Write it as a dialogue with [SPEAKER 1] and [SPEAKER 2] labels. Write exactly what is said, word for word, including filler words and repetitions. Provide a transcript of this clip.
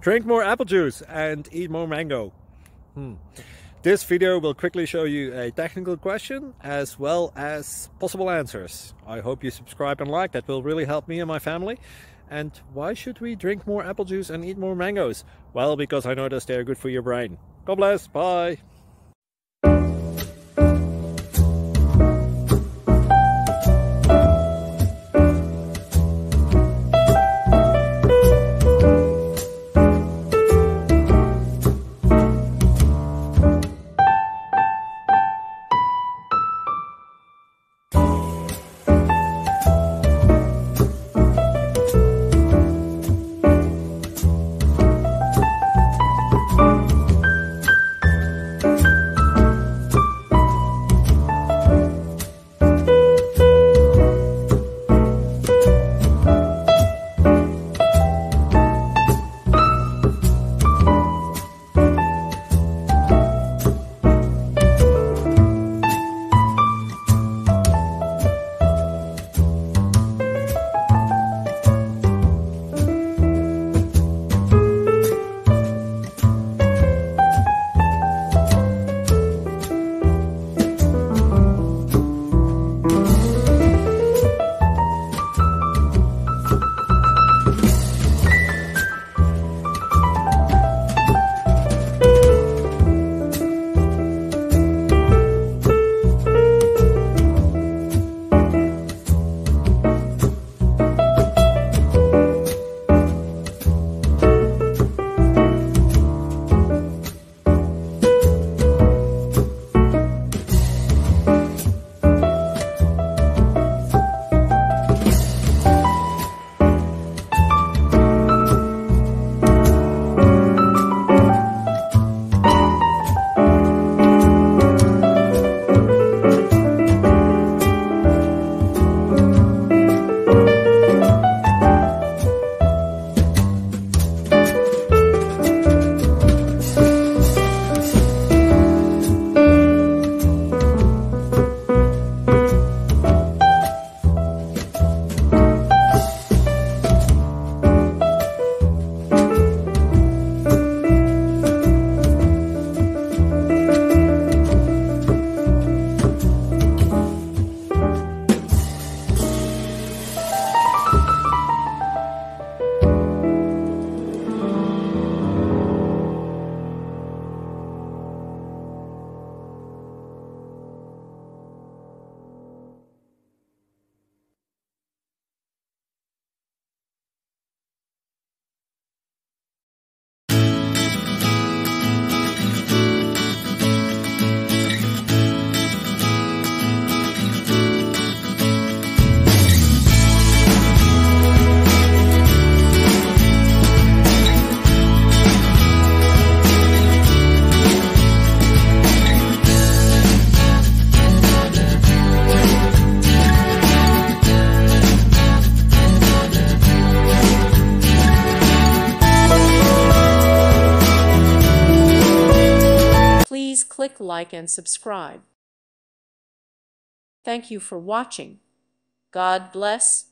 [SPEAKER 1] Drink more apple juice and eat more mango. Hmm. This video will quickly show you a technical question as well as possible answers. I hope you subscribe and like, that will really help me and my family. And why should we drink more apple juice and eat more mangoes? Well, because I noticed they're good for your brain. God bless, bye!
[SPEAKER 2] Please click like and subscribe. Thank you for watching. God bless.